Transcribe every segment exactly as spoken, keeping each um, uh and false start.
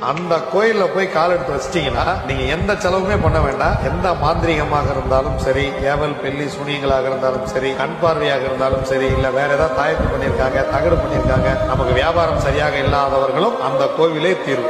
அந்த கோயில்ல போய் கால் எடுத்து வச்சிட்டீங்கன்னா நீங்க எந்த செலவுமே பண்ண வேண்டாம். எந்த மாந்திரிகமாக இருந்தாலும் சரி, ஏவல் பெல்லி சுனியங்களாக இருந்தாலும் சரி, கண் பார்வையாக இருந்தாலும் சரி, இல்ல வேற ஏதாவது தாயத்து பண்ணியிருக்காங்க, தகடு பண்ணியிருக்காங்க, நமக்கு வியாபாரம் சரியாக இல்லாதவர்களும் அந்த கோவிலே தீர்வு.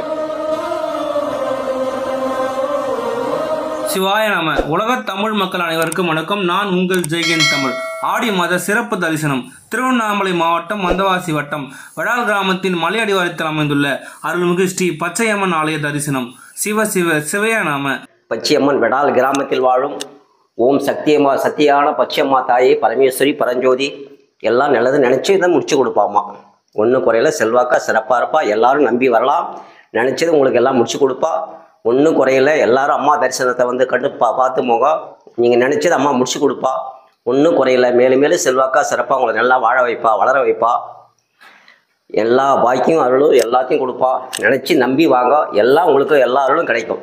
சிவாய நம. உலக தமிழ் மக்கள் அனைவருக்கும் வணக்கம். நான் உங்கள் ஜெய்கன் தமிழ். ஆடி மாத சிறப்பு தரிசனம். திருவண்ணாமலை மாவட்டம் வந்தவாசி வட்டம் வடால் கிராமத்தின் மலை அடிவாரத்தில் அமைந்துள்ள அருள்மிகு ஸ்ரீ பச்சையம்மன் ஆலய தரிசனம். சிவ சிவ சிவய நாம. பச்சையம்மன் வடால் கிராமத்தில் வாழும் ஓம் சத்தியமா சத்தியான பச்சையம்மா தாயே பரமேஸ்வரி பரஞ்சோதி எல்லாம் நல்லது நினைச்சு இதை முடிச்சு கொடுப்பாமா. ஒன்றும் குறையில செல்வாக்கா சிறப்பாக இருப்பா. எல்லாரும் நம்பி வரலாம். நினைச்சது உங்களுக்கு எல்லாம் முடிச்சு கொடுப்பா. ஒன்றும் குறையில எல்லாரும் அம்மா தரிசனத்தை வந்து கண்டு பா பார்த்து போங்க. நீங்கள் நினச்சது அம்மா முடிச்சு கொடுப்பா. ஒன்றும் குறையில மேலும் மேலும் செல்வாக்கா சிறப்பாக உங்களை நல்லா வாழ வைப்பா, வளர வைப்பா. எல்லா பாக்கியும் அருளும் எல்லாத்தையும் கொடுப்பா. நினச்சி நம்பி வாங்க. எல்லாம் உங்களுக்கு எல்லா அருளும் கிடைக்கும்.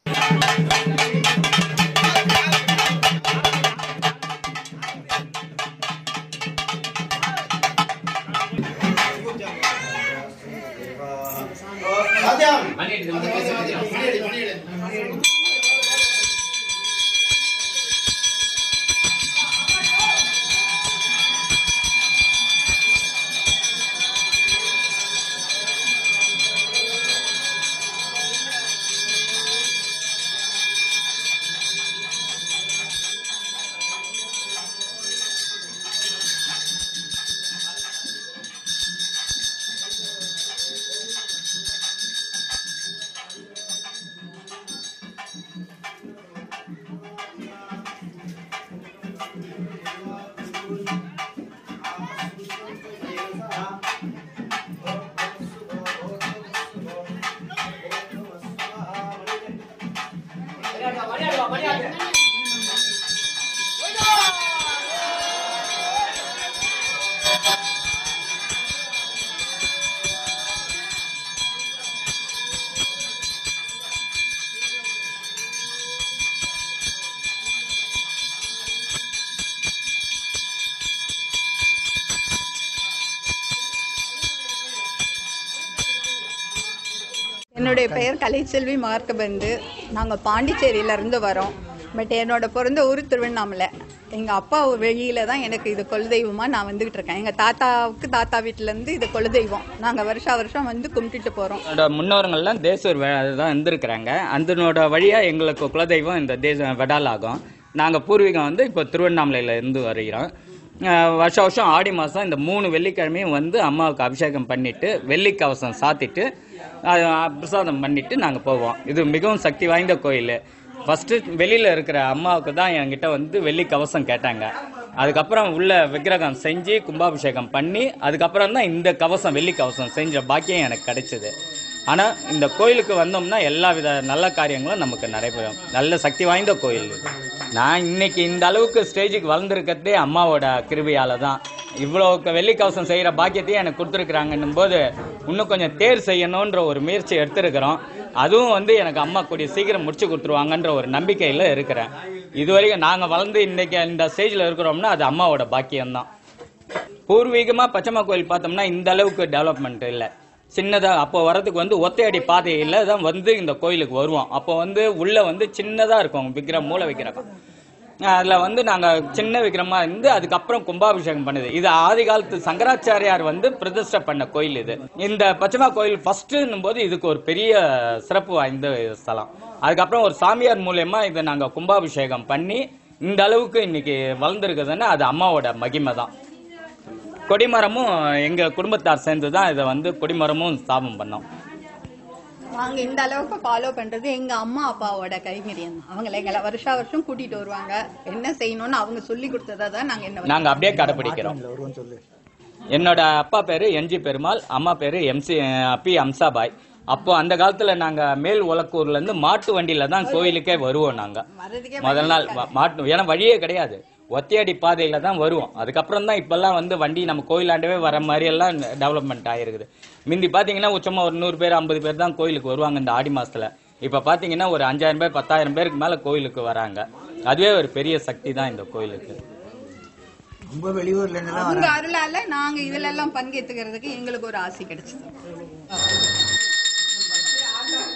என்னுடைய பெயர் கலைச்செல்வி மார்க்கபந்து. நாங்கள் பாண்டிச்சேரியிலேருந்து வரோம். பட் என்னோட பிறந்த ஊர் திருவண்ணாமலை. எங்கள் அப்பா வெளியில் தான் எனக்கு இது குலதெய்வமாக நான் வந்துக்கிட்டு இருக்கேன். எங்கள் தாத்தாவுக்கு தாத்தா வீட்டிலேருந்து இது குலதெய்வம். நாங்கள் வருஷா வருஷம் வந்து கும்பிட்டுட்டு போகிறோம். என்னோட முன்னோர்கள்லாம் தேசூர் தான் இருந்திருக்கிறாங்க. அதனோட வழியாக எங்களுக்கு குலதெய்வம் இந்த தேச வெடால் ஆகும். நாங்கள் பூர்வீகம் வந்து இப்போ திருவண்ணாமலையில் இருந்து வருகிறோம். வருஷம் வருஷம் ஆடி மாதம் இந்த மூணு வெள்ளிக்கிழமையும் வந்து அம்மாவுக்கு அபிஷேகம் பண்ணிவிட்டு வெள்ளி கவசம் சாத்திட்டு பிரசாதம் பண்ணிவிட்டு நாங்கள் போவோம். இது மிகவும் சக்தி வாய்ந்த கோயில். ஃபஸ்ட்டு வெளியில் இருக்கிற அம்மாவுக்கு தான் என்கிட்ட வந்து வெள்ளி கவசம் கேட்டாங்க. அதுக்கப்புறம் உள்ள விக்கிரகம் செஞ்சு கும்பாபிஷேகம் பண்ணி அதுக்கப்புறம் தான் இந்த கவசம் வெள்ளி கவசம் செஞ்ச பாக்கியம் எனக்கு கிடைச்சிது. ஆனால் இந்த கோயிலுக்கு வந்தோம்னா எல்லா வித நல்ல காரியங்களும் நமக்கு நடைபெறும். நல்ல சக்தி வாய்ந்த கோயில். நான் இன்னைக்கு இந்த அளவுக்கு ஸ்டேஜுக்கு வளர்ந்துருக்கிறதே அம்மாவோட கிருபையால் தான். இவ்வளோ வெள்ளி கவசம் செய்கிற பாக்கியத்தையும் எனக்கு கொடுத்துருக்குறாங்கன்னும் போது இன்னும் கொஞ்சம் தேர் செய்யணுன்ற ஒரு முயற்சி எடுத்துருக்கிறோம். அதுவும் வந்து எனக்கு அம்மா கூடிய சீக்கிரம் முடிச்சு கொடுத்துருவாங்கன்ற ஒரு நம்பிக்கையில் இருக்கிறேன். இது வரைக்கும் நாங்கள் வளர்ந்து இன்றைக்கி இந்த ஸ்டேஜில் இருக்கிறோம்னா அது அம்மாவோட பாக்கியம்தான். பூர்வீகமாக பச்சைமா கோயில் பார்த்தோம்னா இந்த அளவுக்கு டெவலப்மெண்ட் இல்லை. சின்னதாக அப்போ வரதுக்கு வந்து ஒத்தையடி பாதையில் தான் வந்து இந்த கோயிலுக்கு வருவோம். அப்போ வந்து உள்ளே வந்து சின்னதாக இருக்கும் விக்கிரம், மூல விக்கிரகம். அதில் வந்து நாங்கள் சின்ன விக்கிரமாக இருந்து அதுக்கப்புறம் கும்பாபிஷேகம் பண்ணுது. இது ஆதி காலத்து சங்கராச்சாரியார் வந்து பிரதிஷ்டை பண்ண கோயில். இது இந்த பச்சைமா கோயில் ஃபர்ஸ்ட்டுன்னும் போது இதுக்கு ஒரு பெரிய சிறப்பு வாய்ந்த ஸ்தலம். அதுக்கப்புறம் ஒரு சாமியார் மூலயமா இதை நாங்கள் கும்பாபிஷேகம் பண்ணி இந்த அளவுக்கு இன்னைக்கு வளர்ந்துருக்குதுன்னா அது அம்மாவோட மகிமை தான். கொடிமரமும் எங்கள் குடும்பத்தார் சேர்ந்து தான் இதை வந்து கொடிமரமும் ஸ்தாபனம் பண்ணோம். நாங்கள் இந்த அளவுக்கு ஃபாலோ பண்ணுறது எங்கள் அம்மா அப்பாவோட கைங்கரியம். அவங்கள எங்களை வருஷா வருஷம் கூட்டிகிட்டு வருவாங்க. என்ன செய்யணும்னு அவங்க சொல்லி கொடுத்ததா தான் நாங்கள் என்ன நாங்கள் அப்படியே கடைப்பிடிக்கிறோம். என்னோட அப்பா பேர் என்ஜி பெருமாள், அம்மா பேர் எம்சி பி அம்சாபாய். அப்போ அந்த காலத்தில் நாங்கள் மேல் உலக்கூர்லேருந்து மாட்டு வண்டியில் தான் கோயிலுக்கே வருவோம். நாங்கள் முதல் நாள் மாட்டு, ஏன்னா வழியே கிடையாது, ஒத்தையடி பாதையில் தான் வருவோம். அதுக்கப்புறம் தான் இப்போல்லாம் வந்து வண்டி நம்ம கோயிலாண்டவே வர மாதிரி எல்லாம் டெவலப்மெண்ட் ஆகிருக்குது. முந்தி பார்த்தீங்கன்னா உச்சமாக ஒரு நூறு பேர் ஐம்பது பேர் தான் கோயிலுக்கு வருவாங்க இந்த ஆடி மாதத்தில். இப்போ பார்த்தீங்கன்னா ஒரு அஞ்சாயிரம் பேர் பத்தாயிரம் பேருக்கு மேலே கோயிலுக்கு வராங்க. அதுவே ஒரு பெரிய சக்தி தான் இந்த கோயிலுக்கு. ரொம்ப வெளியூர்ல இருந்து அவங்க அருளால நாங்க இதுல எல்லாம் பங்கேற்றுக்கிறதுக்கு எங்களுக்கு ஒரு ஆசை கிடைச்சது.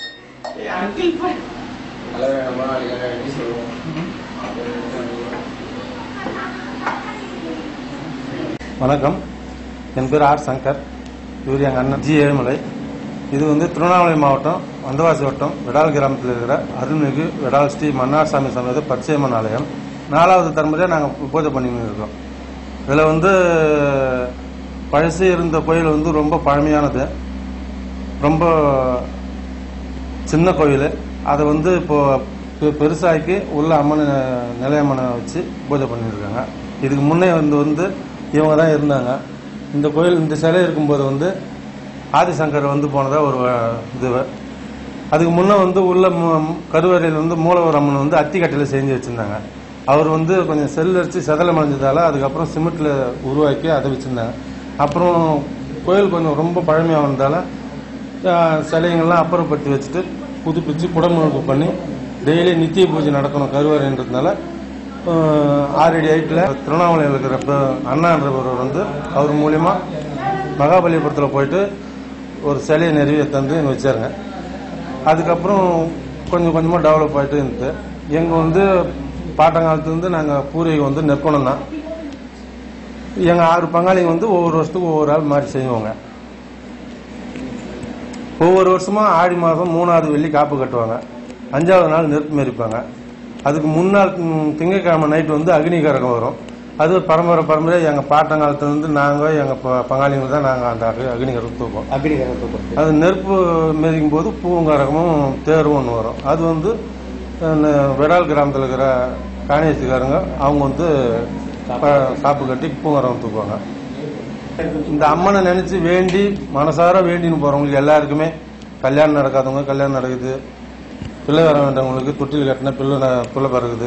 வணக்கம், என் பேர் ஆர் சங்கர். இவர் எங்கள் அண்ணன் ஜி ஏழுமலை. இது வந்து திருவண்ணாமலை மாவட்டம் வந்தவாசி வட்டம் விடால் கிராமத்தில் இருக்கிற அருள்மிகு விடால் ஸ்ரீ மன்னார்சாமி சமேத பச்சையம்மன் ஆலயம். நாலாவது தலைமுறையாக நாங்கள் பூஜை பண்ணின்னு இருக்கோம். இதில் வந்து பழசு இருந்த கோயில் வந்து ரொம்ப பழமையானது, ரொம்ப சின்ன கோயில். அதை வந்து இப்போ பெருசாக்கி உள்ள அம்மனை நிலையம்மனை வச்சு பூஜை பண்ணியிருக்காங்க. இதுக்கு முன்னே வந்து வந்து இவங்க தான் இருந்தாங்க. இந்த கோயில் இந்த சிலை இருக்கும்போது வந்து ஆதிசங்கர் வந்து போனதா ஒரு இது. அதுக்கு முன்னே வந்து உள்ள கருவறையில் வந்து மூலவர் அம்மன் வந்து அத்திக்கட்டையில் செஞ்சு வச்சுருந்தாங்க. அவர் வந்து கொஞ்சம் செல் அடித்து செதலம் அடைஞ்சதால அதுக்கப்புறம் சிமெண்ட்டில் உருவாக்கி அதை வச்சுருந்தாங்க. அப்புறம் கோயில் கொஞ்சம் ரொம்ப பழமையாக வந்ததால் சிலைங்கள்லாம் அப்புறப்படுத்தி வச்சுட்டு புதுப்பிச்சு குடமுழுக்கு பண்ணி டெய்லி நித்திய பூஜை நடக்கணும் கருவறைன்றதுனால ஆறடி ஹைட்டில் திருவண்ணாமலையில் இருக்கிற அண்ணான்றவர் வந்து அவர் மூலியமா மகாபலிபுரத்தில் போயிட்டு ஒரு சிலையை நிறைய தந்து வச்சாருங்க. அதுக்கப்புறம் கொஞ்சம் கொஞ்சமாக டெவலப் ஆகிட்டு இருந்தது. எங்கள் வந்து பாட்டங்காலத்துலேருந்து நாங்கள் பூர்வீகம் வந்து நெற்குணம் தான். எங்கள் ஆறு பங்காளிங்க வந்து ஒவ்வொரு வருஷத்துக்கும் ஒவ்வொரு ஆள் மாறி செய்வோங்க. ஒவ்வொரு வருஷமும் ஆடி மாதம் மூணாவது வெள்ளி காப்பு கட்டுவாங்க. அஞ்சாவது நாள் நெருப்பு மெரிப்பாங்க. அதுக்கு முன்னாள் திங்கட்கிழமை நைட்டு வந்து அக்னி கரகம் வரும். அது பரம்பரை பரம்பரை எங்கள் பாட்டங்காலத்துலேருந்து நாங்கள் எங்கள் பங்காளிங்க தான் நாங்கள் அந்த அக்னி கரகம் தூப்போம். அக்னி கரகம் தூப்போம். அது நெருப்பு மெதிக்கும் போது பூங்கரகமும் தேர்வும் ஒன்று வரும். அது வந்து விடால் கிராமத்தில் இருக்கிற காணேசிக்காரங்க அவங்க வந்து காப்பு கட்டி பூங்கரகம் தூக்குவாங்க. இந்த அம்மனை நினைச்சு வேண்டி மனசார வேண்டின்னு போறவங்களுக்கு எல்லாருக்குமே கல்யாணம் நடக்காதவங்க கல்யாணம் நடக்குது, பிள்ளை வர வேண்டவங்களுக்கு தொட்டில் கட்டின பிள்ளை பிள்ளை பிறகுது,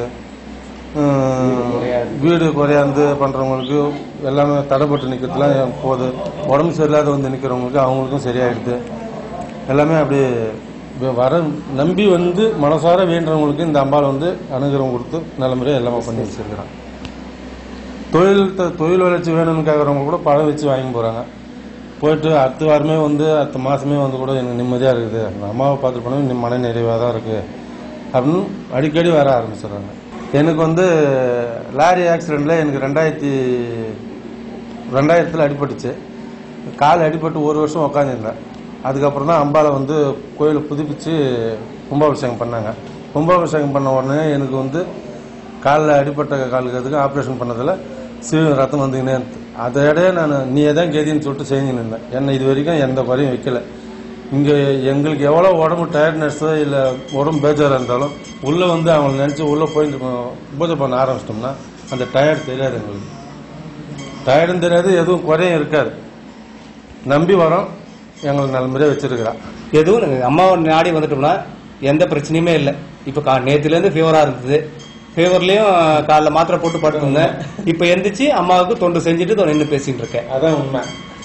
வீடு குறையாந்து பண்றவங்களுக்கு எல்லாமே தடைப்பட்டு நிற்கிறதுலாம் போகுது, உடம்பு சரியில்லாத வந்து நிற்கிறவங்களுக்கு அவங்களுக்கும் சரியாயிடுது. எல்லாமே அப்படி வர நம்பி வந்து மனசார வேண்டுறவங்களுக்கு இந்த அம்பாள் வந்து அனுகிரகம் கொடுத்து நல்ல முறையாக எல்லாமே பண்ணி வச்சிருக்கிறான். தொழில் தொழில் வளர்ச்சி வேணும்னு கேட்குறவங்க கூட பழம் வச்சு வாங்கி போகிறாங்க. போயிட்டு அடுத்த வாரமே வந்து அடுத்த மாதமே வந்து கூட எனக்கு நிம்மதியாக இருக்குது, அந்த அம்மாவை பார்த்துட்டு போனால் மன நிறைவாக தான் இருக்குது அப்படின்னு அடிக்கடி வர ஆரம்பிச்சிடுறாங்க. எனக்கு வந்து லாரி ஆக்சிடெண்ட்டில் எனக்கு ரெண்டாயிரத்தி ரெண்டாயிரத்தில் அடிபட்டுச்சு. கால் அடிபட்டு ஒரு வருஷம் உக்காந்துருந்தேன். அதுக்கப்புறம் தான் அம்பாவை வந்து கோயிலை புதுப்பிச்சு கும்பாபிஷேகம் பண்ணாங்க. கும்பாபிஷேகம் பண்ண உடனே எனக்கு வந்து காலில் அடிப்பட்ட காலுக்கு ஆப்ரேஷன் பண்ணதில் சிவ ரத்தம் வந்துக்கினே இருந்தது. அதோட நான் நீ தான் கேதின்னு சொல்லிட்டு செஞ்சுன்னு இருந்தேன். என்னை இது வரைக்கும் எந்த குறையும் வைக்கல. இங்கே எங்களுக்கு எவ்வளோ உடம்பு டயர்ட்னஸ்ஸோ இல்லை உடம்பு பேஜாராக இருந்தாலும் உள்ளே வந்து அவங்களை நினச்சி உள்ளே போயிட்டு பூஜை பண்ண ஆரம்பிச்சிட்டோம்னா அந்த டயர்டு தெரியாது. எங்களுக்கு டயர்டும் தெரியாது, எதுவும் குறையும் இருக்காது. நம்பி வரோம், எங்களுக்கு நல்ல முறையாக வச்சிருக்கிறோம். எதுவும் அம்மாவை நாடி வந்துட்டோம்னா எந்த பிரச்சனையுமே இல்லை. இப்போ நேற்றுலேருந்து ஃபீவராக இருந்தது, ஃபீவர்லயும் காலைல மாத்திரை போட்டு படுத்திருந்தேன். இப்ப எந்திரிச்சு அம்மாவுக்கு தொண்டு செஞ்சுட்டு நின்று பேசிட்டு இருக்கேன். அதான் உண்மை.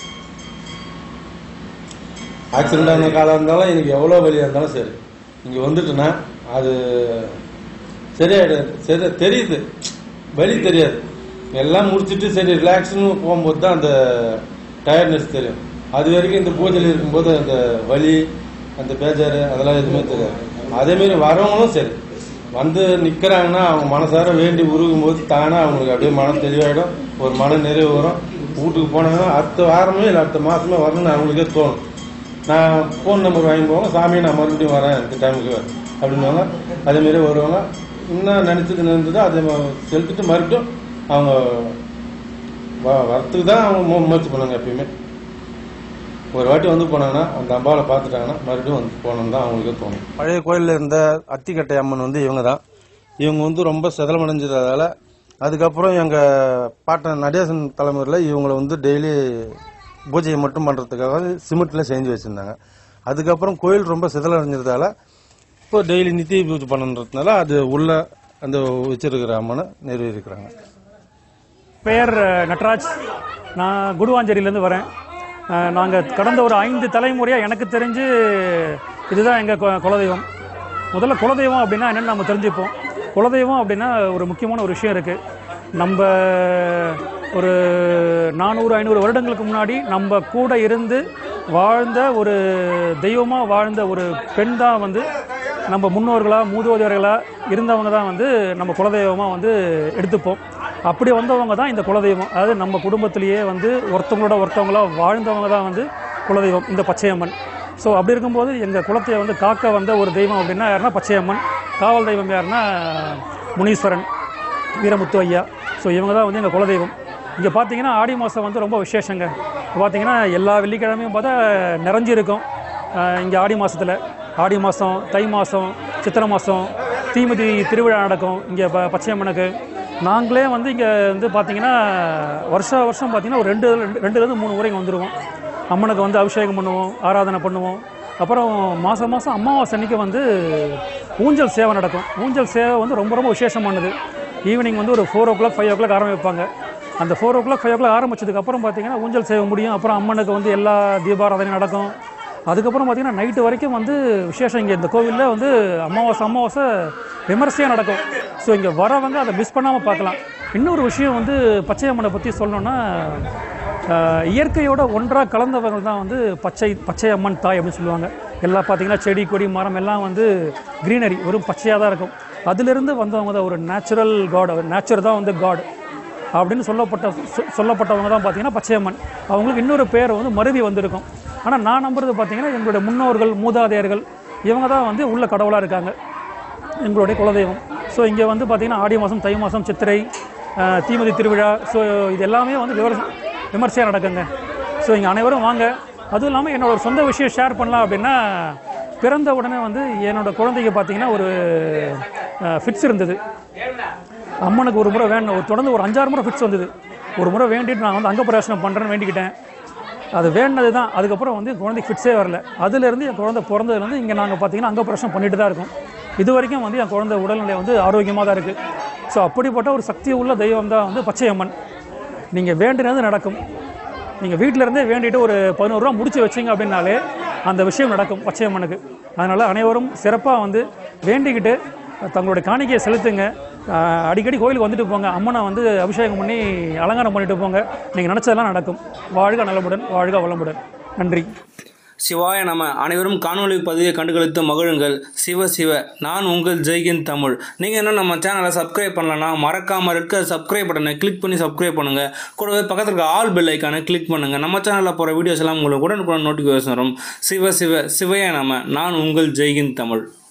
ஆக்சிடென்ட் ஆன காலம் இருந்தாலும் எனக்கு எவ்வளவு வலியா இருந்தாலும் சரி, இங்க வந்துட்டுனா அது சரியாயிடும். சரி தெரியுது, வலி தெரியாது. எல்லாம் முடிச்சுட்டு சரி ரிலாக்ஸ்னு போகும்போது தான் அந்த டயர்ட்னஸ் தெரியும். அது வரைக்கும் இந்த பூஜையில் இருக்கும்போது அந்த வலி அந்த பேஜாரு அதெல்லாம் எதுவுமே தெரியாது. அதே மாதிரி வரவங்களும் சரி வந்து நிக்கிறாங்கன்னா அவங்க மனசார வேண்டி உருகும் போது தானே அவங்களுக்கு அப்படியே மனம் தெளிவாயிடும், ஒரு மன நிறைவு வரும். வீட்டுக்கு போனாங்கன்னா அடுத்த வாரமே இல்லை அடுத்த மாசமே வரணும்னு அவங்களுக்கே தோணும். நான் ஃபோன் நம்பர் வாங்கி போவாங்க, சாமி நான் மறுபடியும் வரேன் இந்த டைமுக்கு அப்படின்வாங்க. அதே மாதிரி வருவாங்க. இன்னும் நினைச்சது நினைச்சதோ அதை செலுத்திட்டு மறுபடியும் அவங்க வரத்துக்கு தான் அவங்க முயற்சி பண்ணுவாங்க. எப்பயுமே ஒரு வாட்டி வந்து போனாங்கன்னா அந்த அம்பாவை பார்த்துட்டாங்கன்னா மறுபடியும் வந்து போகணும்னு தான் அவங்களுக்கே தோணும். பழைய கோயிலில் இருந்த அத்திக்கட்டை அம்மன் வந்து இவங்க தான். இவங்க வந்து ரொம்ப செதலமடைஞ்சதால அதுக்கப்புறம் எங்கள் பாட்டன் நடேசன் தலைமுறையில் இவங்களை வந்து டெய்லி பூஜையை மட்டும் பண்ணுறதுக்காக சிமெண்ட்டில் செஞ்சு வச்சுருந்தாங்க. அதுக்கப்புறம் கோயில் ரொம்ப சிதலடைஞ்சதால இப்போ டெய்லி நித்திய பூஜை பண்ணுறதுனால அது உள்ள அந்த வச்சிருக்கிற அம்மனை நிறுவியிருக்கிறாங்க. பெயர் நட்ராஜ். நான் குடுவாஞ்சேரியிலேருந்து வரேன். நாங்கள் கடந்த ஒரு ஐந்து தலைமுறையாக எனக்கு தெரிஞ்சு இதுதான் எங்கள் குலதெய்வம். முதல்ல குலதெய்வம் அப்படின்னா என்னென்னு நம்ம தெரிஞ்சுப்போம். குலதெய்வம் அப்படின்னா ஒரு முக்கியமான ஒரு விஷயம் இருக்குது. நம்ம ஒரு நானூறு ஐநூறு வருடங்களுக்கு முன்னாடி நம்ம கூட இருந்து வாழ்ந்த ஒரு தெய்வமாக வாழ்ந்த ஒரு பெண் தான் வந்து நம்ம முன்னோர்களாக மூதோதர்களாக இருந்தவங்க தான் வந்து நம்ம குலதெய்வமாக வந்து எடுத்துப்போம். அப்படி வந்தவங்க தான் இந்த குலதெய்வம். அதாவது நம்ம குடும்பத்திலேயே வந்து ஒருத்தவங்களோட ஒருத்தவங்களாக வாழ்ந்தவங்க தான் வந்து குலதெய்வம் இந்த பச்சையம்மன். ஸோ அப்படி இருக்கும்போது எங்கள் குலத்தை வந்து காக்க வந்த ஒரு தெய்வம் அப்படின்னா யாருன்னா பச்சையம்மன். காவல் தெய்வம் யாருன்னா முனீஸ்வரன், வீரமுத்து ஐயா. ஸோ இவங்க தான் வந்து எங்கள் குலதெய்வம். இங்கே பார்த்தீங்கன்னா ஆடி மாதம் வந்து ரொம்ப விசேஷங்க. பார்த்தீங்கன்னா எல்லா வெள்ளிக்கிழமையும் பார்த்தா நிறைஞ்சிருக்கும். இங்கே ஆடி மாதத்தில் ஆடி மாதம், தை மாதம், சித்திரை மாதம் தீமிதி திருவிழா நடக்கும் இங்கே ப பச்சையம்மனுக்கு. நாங்களே வந்து இங்கே வந்து பார்த்திங்கன்னா வருஷ வருஷம் பார்த்திங்கன்னா ஒரு ரெண்டு ரெண்டுலேருந்து மூணு முறை இங்கே வந்துடுவோம். அம்மனுக்கு வந்து அபிஷேகம் பண்ணுவோம், ஆராதனை பண்ணுவோம். அப்புறம் மாதம் மாதம் அமாவாசை அன்றைக்கி வந்து ஊஞ்சல் சேவை நடக்கும். ஊஞ்சல் சேவை வந்து ரொம்ப ரொம்ப விசேஷமானது. ஈவினிங் வந்து ஒரு four o'clock five o'clock ஆரம்பிப்பாங்க. அந்த four o'clock five o'clock ஆரம்பிச்சதுக்கப்புறம் பார்த்திங்கன்னா ஊஞ்சல் சேவை முடியும். அப்புறம் அம்மனுக்கு வந்து எல்லா தீபாராதனையும் நடக்கும். அதுக்கப்புறம் பார்த்திங்கன்னா நைட்டு வரைக்கும் வந்து விசேஷம். இங்கே இந்த கோவிலில் வந்து அமாவாசை அமாவாசை விமர்சையாக நடக்கும். ஸோ இங்கே வரவங்க அதை மிஸ் பண்ணாமல் பார்க்கலாம். இன்னொரு விஷயம் வந்து பச்சையம்மனை பற்றி சொல்லணுன்னா, இயற்கையோட ஒன்றாக கலந்தவங்க தான் வந்து பச்சை பச்சையம்மன் தாய் அப்படின்னு சொல்லுவாங்க. எல்லாம் பார்த்திங்கன்னா செடி கொடி மரம் எல்லாம் வந்து க்ரீனரி, வெறும் பச்சையாக தான் இருக்கும். அதிலிருந்து வந்தவங்க தான் ஒரு நேச்சுரல் காட். ஒரு நேச்சர் தான் வந்து காட் அப்படின்னு சொல்லப்பட்ட சொல்லப்பட்டவங்க தான் பார்த்திங்கன்னா பச்சையம்மன். அவங்களுக்கு இன்னொரு பேர் வந்து மருவி வந்திருக்கும். ஆனால் நான் நம்புறது பார்த்திங்கன்னா எங்களுடைய முன்னோர்கள் மூதாதையர்கள் இவங்க தான் வந்து உள்ள கடவுளாக இருக்காங்க, எங்களுடைய குலதெய்வம். ஸோ இங்கே வந்து பார்த்திங்கன்னா ஆடி மாதம், தை மாதம், சித்திரை, தீமிதி திருவிழா, ஸோ இது எல்லாமே வந்து விவர விமர்சையாக நடக்குங்க. ஸோ இங்கே அனைவரும் வாங்க. அதுவும் இல்லாமல் என்னோட ஒரு சொந்த விஷயம் ஷேர் பண்ணலாம் அப்படின்னா, பிறந்த உடனே வந்து என்னோடய குழந்தைக்கு பார்த்திங்கன்னா ஒரு ஃபிட்ஸ் இருந்தது. அம்மனுக்கு ஒரு முறை வேணும், ஒரு தொடர்ந்து ஒரு அஞ்சாறு முறை ஃபிட்ஸ் வந்தது. ஒரு முறை வேண்டிட்டு நான் வந்து அங்க பிரவேசனம் பண்ணுறேன்னு வேண்டிக்கிட்டேன். அது வேண்டது தான். அதுக்கப்புறம் வந்து குழந்தைக்கு ஃபிட்ஸே வரல. அதுலேருந்து என் குழந்தை பிறந்ததுலேருந்து இங்கே நாங்கள் பார்த்தீங்கன்னா அங்க பிரவேசனம் பண்ணிட்டு தான் இருக்கோம். இது வரைக்கும் வந்து என் குழந்தை உடல்நிலை வந்து ஆரோக்கியமாக தான் இருக்குது. ஸோ அப்படிப்பட்ட ஒரு சக்தி உள்ள தெய்வம் தான் வந்து பச்சையம்மன். நீங்கள் வேண்டினது நடக்கும். நீங்கள் வீட்டிலேருந்தே வேண்டிட்டு ஒரு பதினோரு ரூபா முடிச்சு வச்சிங்க அப்படின்னாலே அந்த விஷயம் நடக்கும் பச்சையம்மனுக்கு. அதனால் அனைவரும் சிறப்பாக வந்து வேண்டிக்கிட்டு தங்களுடைய காணிக்கையை செலுத்துங்க. அடிக்கடி கோயிலுக்கு வந்துட்டு போங்க. அம்மனை வந்து அபிஷேகம் பண்ணி அலங்காரம் பண்ணிட்டு போங்க. நீங்கள் நினச்சதெல்லாம் நடக்கும். வாழ்க நலமுடன், வாழ்க வளமுடன். நன்றி. சிவாய நம. அனைவரும் காணொலி பதிவை கண்டுகளித்து மகிழுங்கள். சிவ சிவ. நான் உங்கள் ஜெய்கின் தமிழ். நீங்கள் என்ன நம்ம சேனலை சப்ஸ்கிரைப் பண்ணலன்னா மறக்காமல் இருக்க சப்ஸ்கிரைப் பட்டனை கிளிக் பண்ணி சப்ஸ்கிரைப் பண்ணுங்கள். கூடவே பக்கத்தில் இருக்க ஆல் பெல் ஐக்கானை கிளிக் பண்ணுங்கள். நம்ம சேனலில் போகிற வீடியோஸ் எல்லாம் உங்களுக்கு உடனுக்குடன் நோட்டிஃபிகேஷன் வரும். சிவ சிவ. சிவைய நம. நான் உங்கள் ஜெய்கின் தமிழ்.